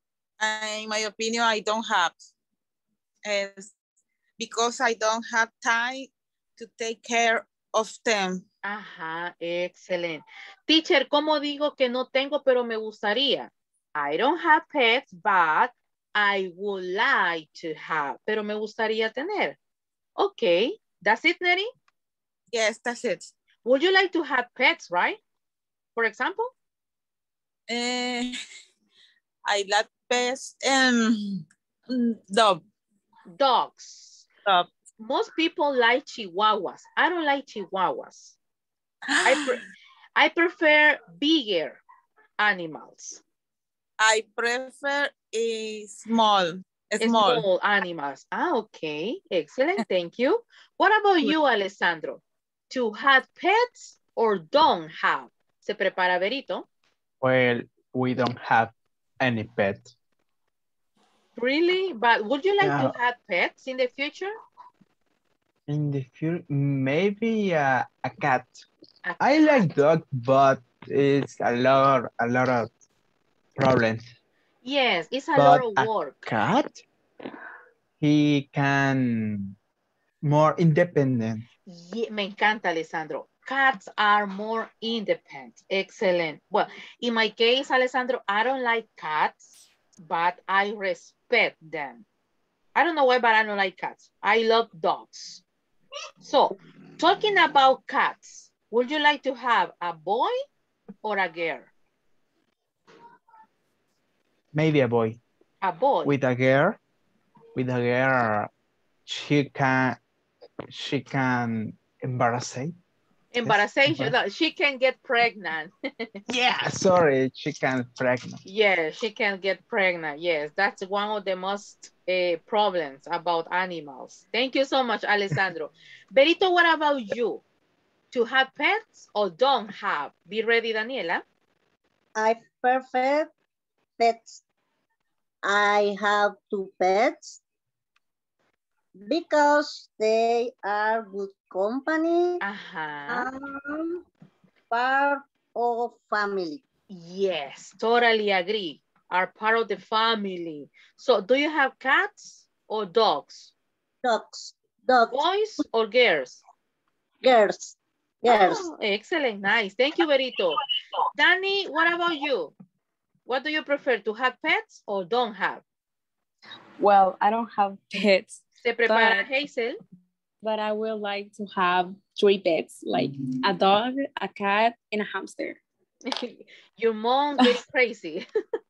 In my opinion, I don't have. It's because I don't have time to take care of them. Ajá, excelente. Teacher, ¿cómo digo que no tengo, pero me gustaría? I don't have pets, but I would like to have. Pero me gustaría tener. Okay, that's it, Neri? Yes, that's it. Would you like to have pets, right? For example? Uh, I like pets and um, dog. Dogs. Dog. Most people like chihuahuas. I don't like chihuahuas. I, pre I prefer bigger animals. I prefer a small, a small. small animals. Ah, okay. Excellent. Thank you. What about you, Alessandro? To have pets or don't have? Se prepara Berito. Well, we don't have any pets. Really? But would you like yeah. to have pets in the future? In the future, maybe uh, a cat. A I cat. like dog, but it's a lot, a lot of problems. Yes, it's a but lot of work. A cat, he can more independent. Yeah, me encanta, Alessandro. Cats are more independent. Excellent. Well, in my case, Alessandro, I don't like cats, but I respect them. I don't know why, but I don't like cats. I love dogs. So, talking about cats, would you like to have a boy or a girl? Maybe a boy. A boy. With a girl, with a girl, she can, she can embarrass. Embarazation, no, she can get pregnant. Yeah, sorry, she can pregnant. Yeah, she can get pregnant. Yes, that's one of the most uh, problems about animals. Thank you so much, Alessandro. Berito, what about you? To have pets or don't have? Be ready, Daniela. I prefer pets. I have two pets because they are good company uh-huh. and part of family. Yes, totally agree. Are part of the family. So do you have cats or dogs? Dogs. Dogs. Boys or girls? Girls. Girls. Oh, excellent. Nice. Thank you, Berito. Danny, what about you? What do you prefer, to have pets or don't have? Well, I don't have pets. Se prepara but, Hazel. But I would like to have three pets, like a dog, a cat, and a hamster. Your mom getting crazy.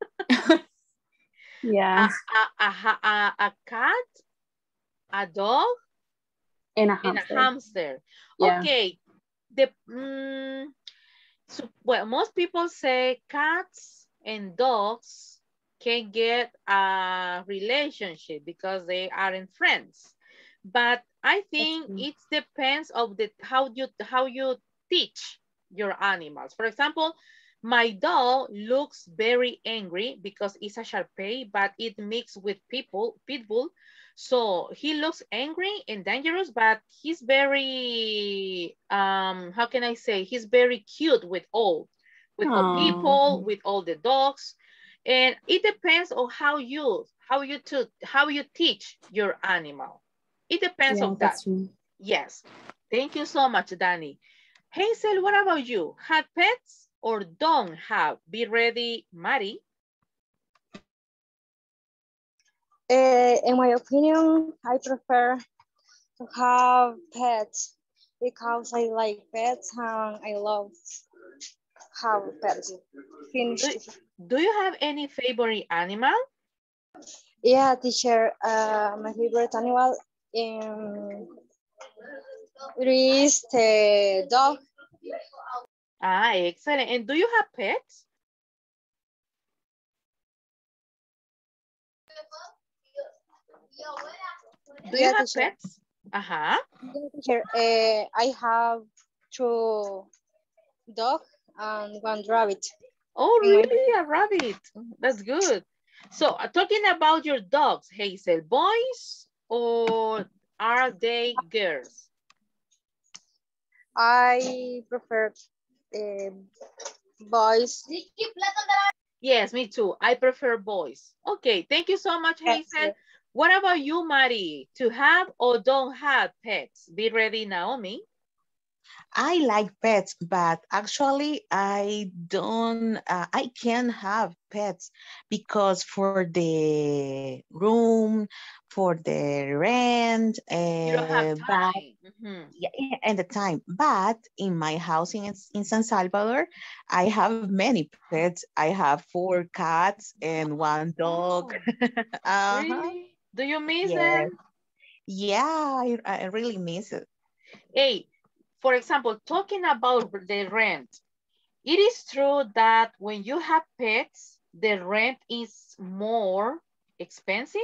Yeah. A, a, a, a, a cat, a dog, and a hamster. And a hamster. Yeah. Okay. The mm, so, well, most people say cats and dogs can get a relationship because they aren't friends. But I think it depends of the how you how you teach your animals. For example, my dog looks very angry because it's a Shar-Pei, but it mixed with people, pitbull. So he looks angry and dangerous, but he's very, um, how can I say? He's very cute with all, with all people, with all the dogs. And it depends on how you, how you, to, how you teach your animal. It depends Yeah, on that. that's true. Yes. Thank you so much, Danny. Hazel, what about you? Have pets or don't have? Be ready, Mari. Uh, in my opinion, I prefer to have pets because I like pets and I love have pets. Finished. Do, do you have any favorite animal? Yeah, teacher. Uh, my favorite animal um, it is the dog. Ah, excellent. And do you have pets? Do you yeah, have teacher. pets? Uh-huh. Yeah, teacher. Uh, I have two dog and one rabbit. Oh, really? A rabbit. That's good. So uh, talking about your dogs, Hazel, boys or are they girls? I prefer uh, boys. Yes, me too. I prefer boys. Okay, thank you so much, Hazel. What about you, Mari? To have or don't have pets? Be ready, Naomi. I like pets, but actually I don't, uh, I can't have pets because for the room, for the rent, uh, you don't have time. But, mm-hmm. Yeah, and the time. But in my house in, in San Salvador, I have many pets. I have four cats and one dog. Oh, uh-huh. Really? Do you miss Yes. them? Yeah, I, I really miss it. Hey, for example, talking about the rent, it is true that when you have pets, the rent is more expensive?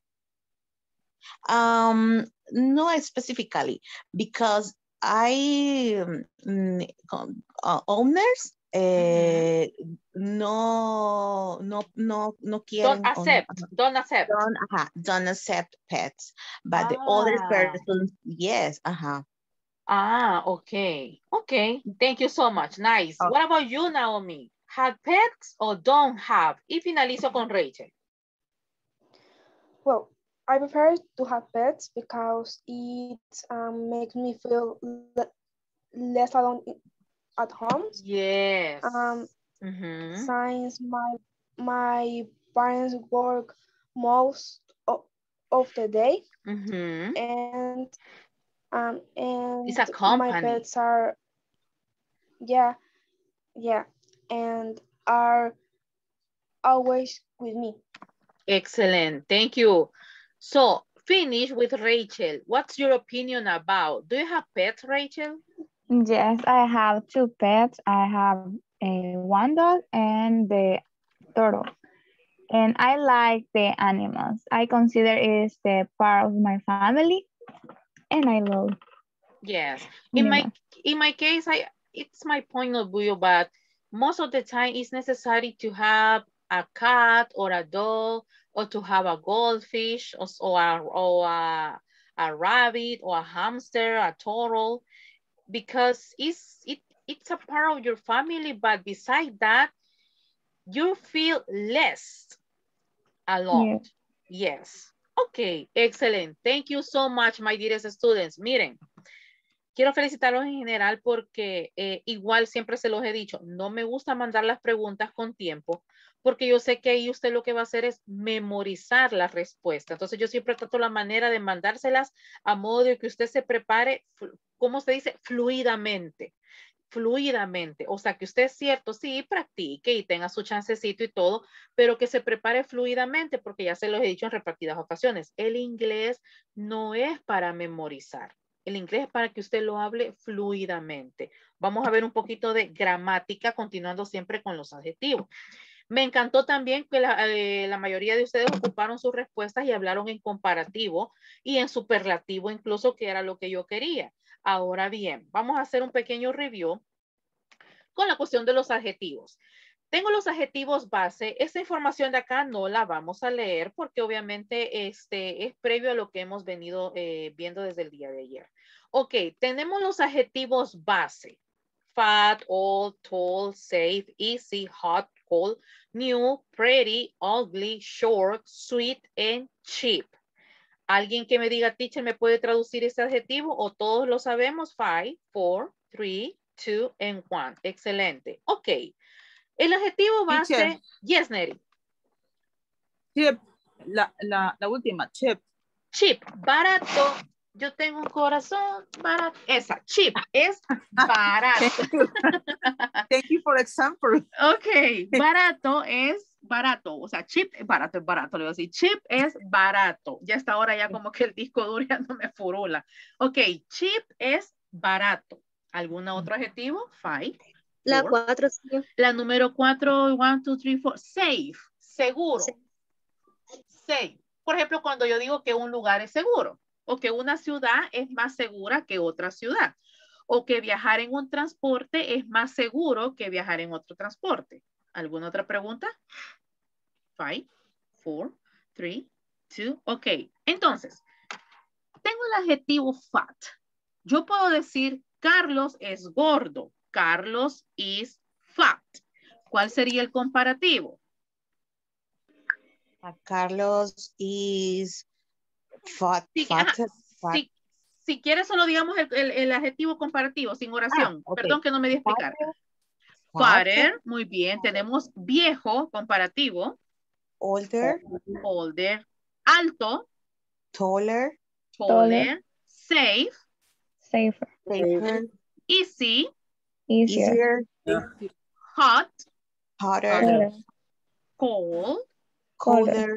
Um, not specifically, because I um, uh, owners uh, mm-hmm. no no no no quieren don't accept on, don't accept don't, uh-huh, don't accept pets, but ah. the other person, yes, uh-huh. Ah, okay. Okay. Thank you so much. Nice. Okay. What about you, Naomi? Have pets or don't have? Y finalizo con Rachel. Well, I prefer to have pets because it um, makes me feel le less alone at home. Yes. Um, mm-hmm. Since my my parents work most of, of the day, mm-hmm. and um and it's a company. My pets are yeah yeah and are always with me. Excellent, thank you. So finish with Rachel. What's your opinion about? Do you have pets, Rachel? Yes, I have two pets. I have a one dog and the turtle. And I like the animals. I consider it is the part of my family, and I love. Yes, in animals. my in my case, I it's my point of view, but most of the time it's necessary to have a cat or a dog, or to have a goldfish, or, or, a, or a, a rabbit, or a hamster, a turtle, because it's it it's a part of your family. But beside that, You feel less a lot. Yeah. Yes. Ok, excellent. Thank you so much, my dearest students. Miren, quiero felicitarlos en general porque eh, igual siempre se los he dicho, no me gusta mandar las preguntas con tiempo porque yo sé que ahí usted lo que va a hacer es memorizar la respuesta. Entonces yo siempre trato la manera de mandárselas a modo de que usted se prepare, ¿cómo se dice? Fluidamente. Fluidamente, o sea que usted es cierto, sí, practique y tenga su chancecito y todo, pero que se prepare fluidamente porque ya se los he dicho en repetidas ocasiones, el inglés no es para memorizar, el inglés es para que usted lo hable fluidamente. Vamos a ver un poquito de gramática continuando siempre con los adjetivos. Me encantó también que la, eh, la mayoría de ustedes ocuparon sus respuestas y hablaron en comparativo y en superlativo incluso, que era lo que yo quería. Ahora bien, vamos a hacer un pequeño review con la cuestión de los adjetivos. Tengo los adjetivos base. Esta información de acá no la vamos a leer porque obviamente este es previo a lo que hemos venido eh, viendo desde el día de ayer. Ok, tenemos los adjetivos base. Fat, old, tall, safe, easy, hot, cold, new, pretty, ugly, short, sweet, and cheap. ¿Alguien que me diga, teacher, me puede traducir este adjetivo? ¿O todos lo sabemos? Five, four, three, two, and one. Excelente. Ok. El adjetivo base. Teacher. Yes, Neri. Cheap. La, la, la última. Cheap. Cheap. Barato. Yo tengo un corazón barato. Esa. Cheap es barato. Thank you for example. Ok. Barato es barato, o sea, cheap es barato, es barato, le voy a decir, cheap es barato, ya hasta ahora ya como que el disco duro ya no me furula. Ok, cheap es barato. ¿Algún otro adjetivo? Five. La four. cuatro, sí. La número cuatro, one, two, three, four, safe, seguro. Sí. Safe. Por ejemplo, cuando yo digo que un lugar es seguro, o que una ciudad es más segura que otra ciudad, o que viajar en un transporte es más seguro que viajar en otro transporte. ¿Alguna otra pregunta? Five, four, three, two. Ok. Entonces, tengo el adjetivo fat. Yo puedo decir, Carlos es gordo. Carlos is fat. ¿Cuál sería el comparativo? Uh, Carlos is fat. Sí, fat, ajá, fat. sí, si quieres solo digamos el, el, el adjetivo comparativo, sin oración. Ah, okay. Perdón que no me di a explicar. Fatter, muy bien. Tenemos viejo, comparativo. Older. Older. Alto. Taller. Taller. Safe. Safer. Safer. Easy. Easier. Easier. Hot. Hotter. Hotter. Cold. Colder.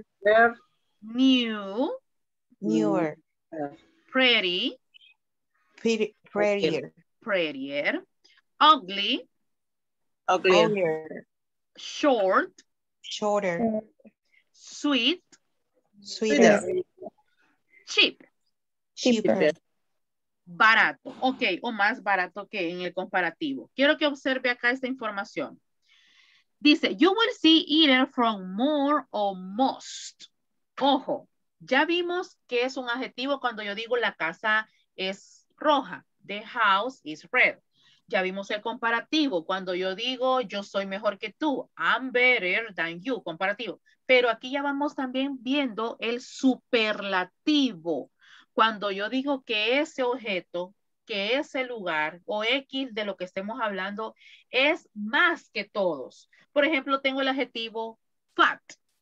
New. Newer. Pretty. Pretty, prettier. Prettier. Ugly. Ugly. Uglier. Short. Shorter. Sweet. Sweeter. Cheap. Cheaper. Barato. Ok, o más barato que en el comparativo. Quiero que observe acá esta información. Dice, you will see either from more or most. Ojo, ya vimos que es un adjetivo cuando yo digo la casa es roja. The house is red. Ya vimos el comparativo. Cuando yo digo yo soy mejor que tú. I'm better than you. Comparativo. Pero aquí ya vamos también viendo el superlativo. Cuando yo digo que ese objeto, que ese lugar o X de lo que estemos hablando es más que todos. Por ejemplo, tengo el adjetivo fat,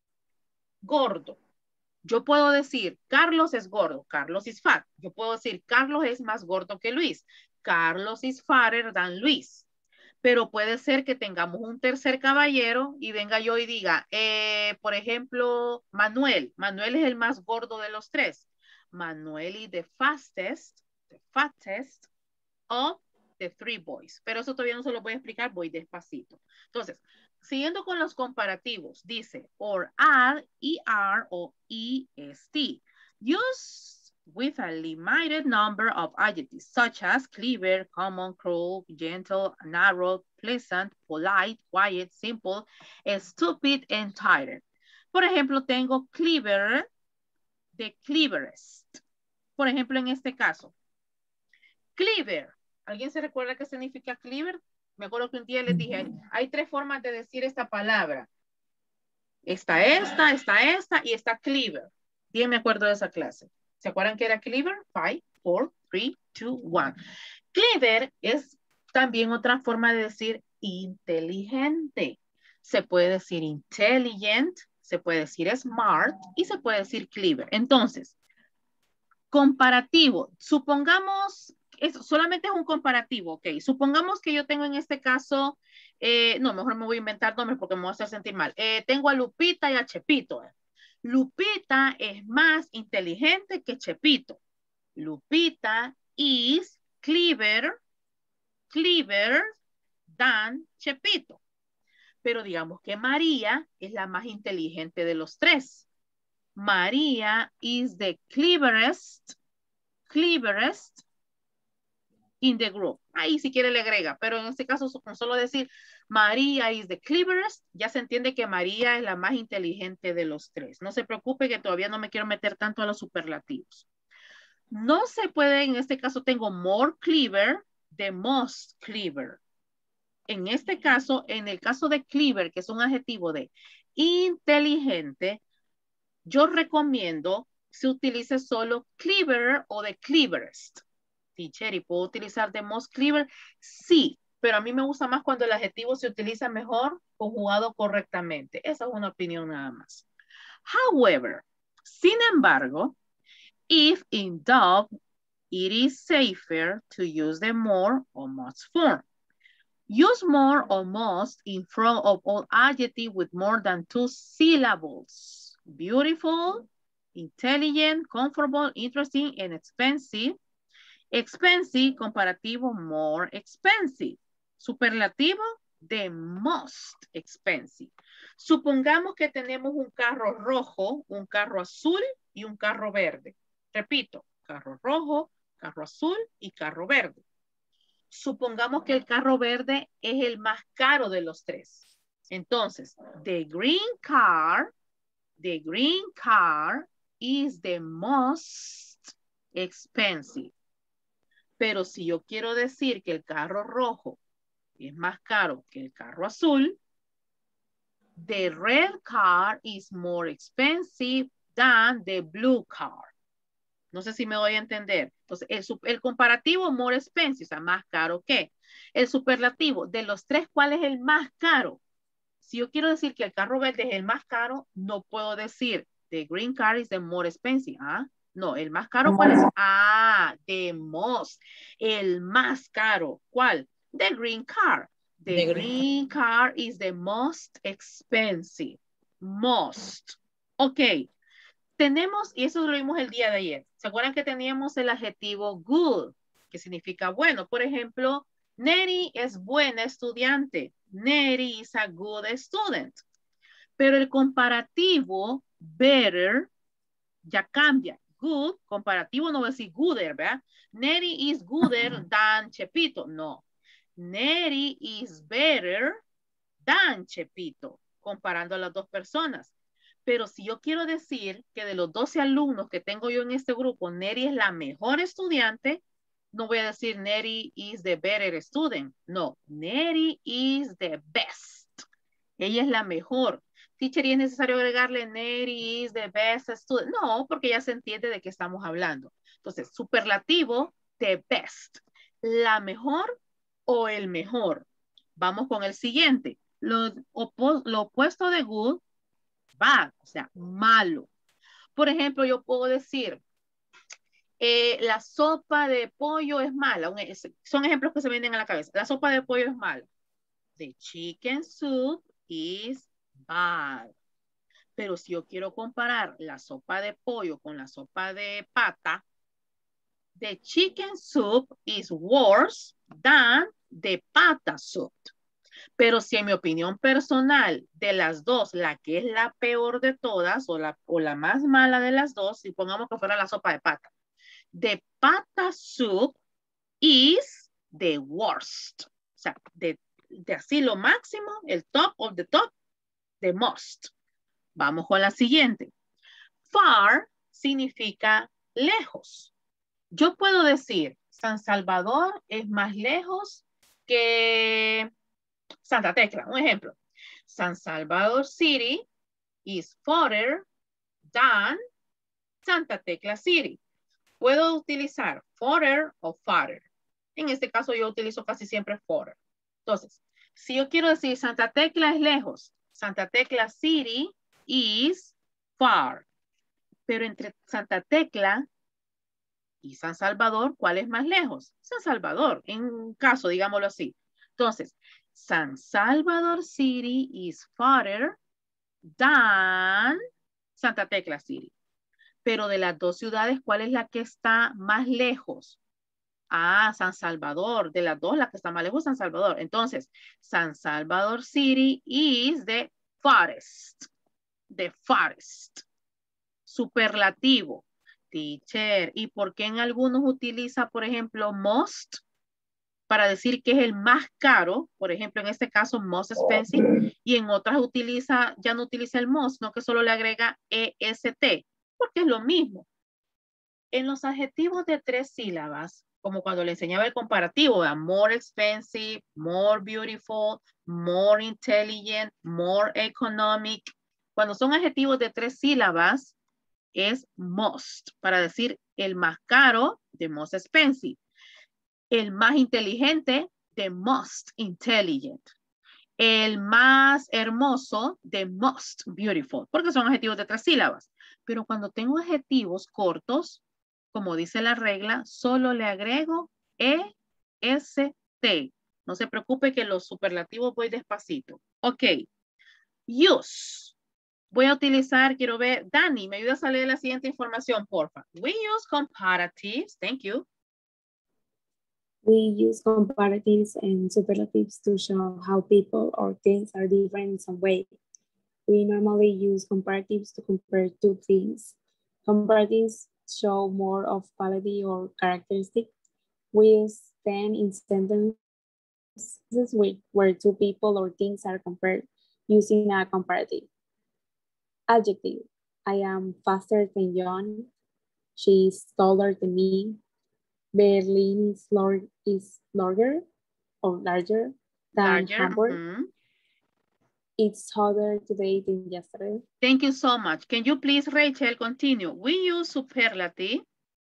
gordo. Yo puedo decir, Carlos es gordo, Carlos is fat. Yo puedo decir, Carlos es más gordo que Luis. Carlos is fatter than Luis. Pero puede ser que tengamos un tercer caballero y venga yo y diga, eh, por ejemplo, Manuel. Manuel es el más gordo de los tres. Manuel is the fastest, the fattest of the three boys. Pero eso todavía no se lo voy a explicar, voy despacito. Entonces, siguiendo con los comparativos, dice, or add er o est. Use with a limited number of adjectives, such as clever, common, cruel, gentle, narrow, pleasant, polite, quiet, simple, stupid, and tired. Por ejemplo, tengo clever, the cleverest. Por ejemplo, en este caso, clever. ¿Alguien se recuerda qué significa clever? Me acuerdo que un día les dije, hay, hay tres formas de decir esta palabra. Está esta, está esta y está Cleaver. Bien me acuerdo de esa clase. ¿Se acuerdan que era Cleaver? five, four, three, two, one. Cleaver es también otra forma de decir inteligente. Se puede decir intelligent, se puede decir smart y se puede decir clever. Entonces, comparativo. Supongamos, eso solamente es un comparativo, ok. Supongamos que yo tengo en este caso, eh, no, mejor me voy a inventar nombres porque me voy a hacer sentir mal. Eh, tengo a Lupita y a Chepito. Lupita es más inteligente que Chepito. Lupita is clever, clever than Chepito. Pero digamos que María es la más inteligente de los tres. María is the cleverest, cleverest in the group. Ahí si quiere le agrega, pero en este caso con solo decir María is the cleverest, ya se entiende que María es la más inteligente de los tres. No se preocupe que todavía no me quiero meter tanto a los superlativos. No se puede, en este caso tengo more clever, the most clever. En este caso, en el caso de clever, que es un adjetivo de inteligente, yo recomiendo se utilice solo clever o the cleverest. Teacher, ¿y puedo utilizar the most clever? Sí, pero a mí me gusta más cuando el adjetivo se utiliza mejor conjugado correctamente. Esa es una opinión nada más. However, sin embargo, if in doubt, it is safer to use the more or most form. Use more or most in front of all adjectives with more than two syllables. Beautiful, intelligent, comfortable, interesting, and expensive. Expensive, comparativo, more expensive. Superlativo, the most expensive. Supongamos que tenemos un carro rojo, un carro azul y un carro verde. Repito, carro rojo, carro azul y carro verde. Supongamos que el carro verde es el más caro de los tres. Entonces, the green car, the green car is the most expensive. Pero si yo quiero decir que el carro rojo es más caro que el carro azul, the red car is more expensive than the blue car. No sé si me doy a entender. Entonces, el, el comparativo more expensive, o sea, más caro que. El superlativo, de los tres, ¿cuál es el más caro? Si yo quiero decir que el carro verde es el más caro, no puedo decir the green car is the more expensive. ¿Ah? No, el más caro, ¿cuál es? Ah, the most. El más caro. ¿Cuál? The green car. The, the green car is the most expensive. Most. Ok. Tenemos, y eso lo vimos el día de ayer. ¿Se acuerdan que teníamos el adjetivo good, que significa bueno? Por ejemplo, Neri es buena estudiante. Neri is a good student. Pero el comparativo, better, ya cambia. Good, comparativo no va a decir gooder, ¿verdad? Neri is gooder than Chepito. No. Neri is better than Chepito, comparando a las dos personas. Pero si yo quiero decir que de los doce alumnos que tengo yo en este grupo, Neri es la mejor estudiante, no voy a decir Neri is the better student. No, Neri is the best. Ella es la mejor. Teacher, ¿y es necesario agregarle Neri is the best student? No, porque ya se entiende de qué estamos hablando. Entonces, superlativo, the best. La mejor o el mejor. Vamos con el siguiente. Lo, opo lo opuesto de good, bad, o sea, malo. Por ejemplo, yo puedo decir, eh, la sopa de pollo es mala. Un, es, son ejemplos que se vienen a la cabeza. La sopa de pollo es mala. The chicken soup is bad. Pero si yo quiero comparar la sopa de pollo con la sopa de pata, the chicken soup is worse than the pata soup. Pero si en mi opinión personal de las dos, la que es la peor de todas o la, o la más mala de las dos, si pongamos que fuera la sopa de pata, the pata soup is the worst. O sea, de, de así lo máximo, el top of the top, the most. Vamos con la siguiente. Far significa lejos. Yo puedo decir, San Salvador es más lejos que Santa Tecla. Un ejemplo. San Salvador City is farther than Santa Tecla City. Puedo utilizar farther o farther. En este caso yo utilizo casi siempre farther. Entonces, si yo quiero decir Santa Tecla es lejos, Santa Tecla City is far. Pero entre Santa Tecla y San Salvador, ¿cuál es más lejos? San Salvador, en un caso, digámoslo así. Entonces, San Salvador City is farther than Santa Tecla City. Pero de las dos ciudades, ¿cuál es la que está más lejos? Ah, San Salvador. De las dos, la que está más lejos, San Salvador. Entonces, San Salvador City is the farthest. The farthest. Superlativo. Teacher. ¿Y por qué en algunos utiliza, por ejemplo, most? Para decir que es el más caro. Por ejemplo, en este caso, most expensive. Y en otras utiliza, ya no utiliza el most, no que solo le agrega E S T. Porque es lo mismo. En los adjetivos de tres sílabas, como cuando le enseñaba el comparativo, ¿verdad? More expensive, more beautiful, more intelligent, more economic. Cuando son adjetivos de tres sílabas, es most, para decir el más caro, the most expensive. El más inteligente, the most intelligent. El más hermoso, the most beautiful, porque son adjetivos de tres sílabas. Pero cuando tengo adjetivos cortos, como dice la regla, solo le agrego E S T. No se preocupe que los superlativos voy despacito. Ok. Use. Voy a utilizar, quiero ver, Dani, ¿me ayudas a leer la siguiente información, porfa? We use comparatives. Thank you. We use comparatives and superlatives to show how people or things are different in some way. We normally use comparatives to compare two things. Comparatives show more of quality or characteristic. We use them in sentences with, where two people or things are compared using a comparative. Adjective. I am faster than John. She is taller than me. Berlin is, large, is larger or larger than Larger, Hamburg. mm-hmm. It's hotter today than yesterday. Thank you so much. Can you please, Rachel, continue? We use superlative.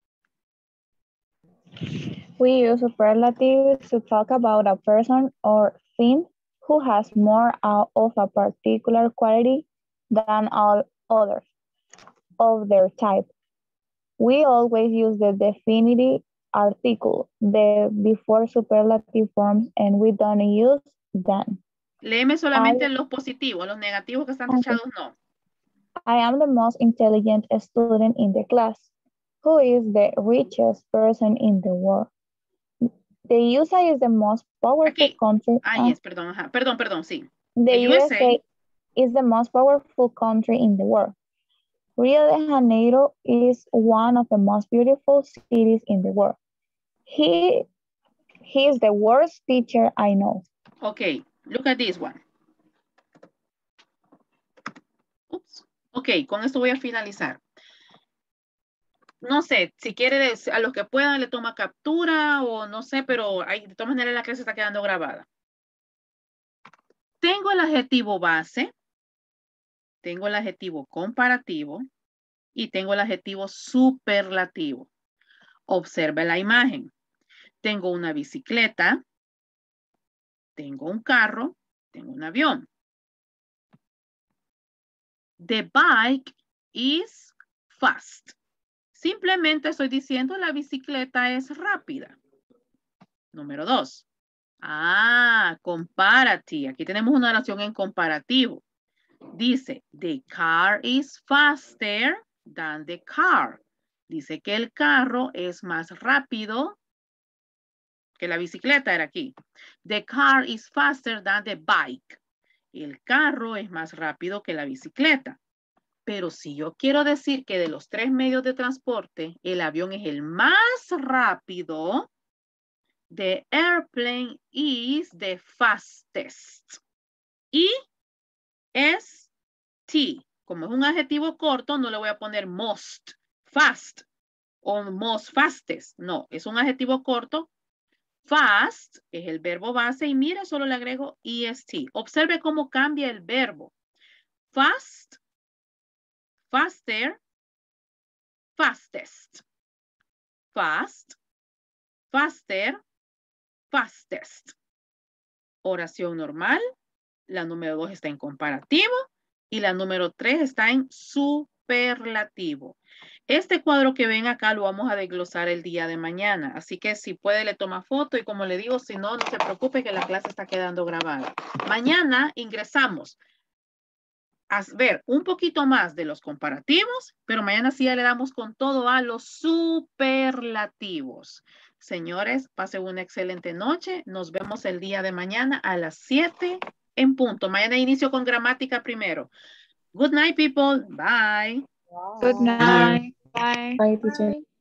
We use superlatives to talk about a person or thing who has more uh, of a particular quality than all others of their type. We always use the definitive article the before superlative forms and we don't use than. Léeme solamente I, los positivos, los negativos que están tachados no. I am the most intelligent student in the class. Who is the richest person in the world? The U S A is the most powerful Aquí. country. Ah, yes, perdón, ajá. Perdón, perdón, sí. The U S A is the most powerful country in the world. Rio de Janeiro is one of the most beautiful cities in the world. He, he is the worst teacher I know. Okay, look at this one. Oops. Ok, con esto voy a finalizar. No sé, si quiere, a los que puedan le toma captura o no sé, pero hay, de todas maneras la clase está quedando grabada. Tengo el adjetivo base, tengo el adjetivo comparativo y tengo el adjetivo superlativo. Observe la imagen. Tengo una bicicleta, tengo un carro, tengo un avión. The bike is fast. Simplemente estoy diciendo la bicicleta es rápida. Número dos. Ah, comparative. Aquí tenemos una oración en comparativo. Dice, the car is faster than the car. Dice que el carro es más rápido que la bicicleta, era aquí. The car is faster than the bike. El carro es más rápido que la bicicleta. Pero si yo quiero decir que de los tres medios de transporte, el avión es el más rápido, the airplane is the fastest. Y es T. Como es un adjetivo corto, no le voy a poner most fast o most fastest. No, es un adjetivo corto. Fast es el verbo base y mira, solo le agrego est. Observe cómo cambia el verbo. Fast faster, fastest. Fast, faster, fastest. Oración normal. La número dos está en comparativo. Y la número tres está en superlativo. Este cuadro que ven acá lo vamos a desglosar el día de mañana. Así que si puede le toma foto y como le digo, si no, no se preocupe que la clase está quedando grabada. Mañana ingresamos a ver un poquito más de los comparativos, pero mañana sí ya le damos con todo a los superlativos. Señores, pasen una excelente noche. Nos vemos el día de mañana a las siete en punto. Mañana inicio con gramática primero. Good night, people. Bye. Good night. Bye. Bye, teacher.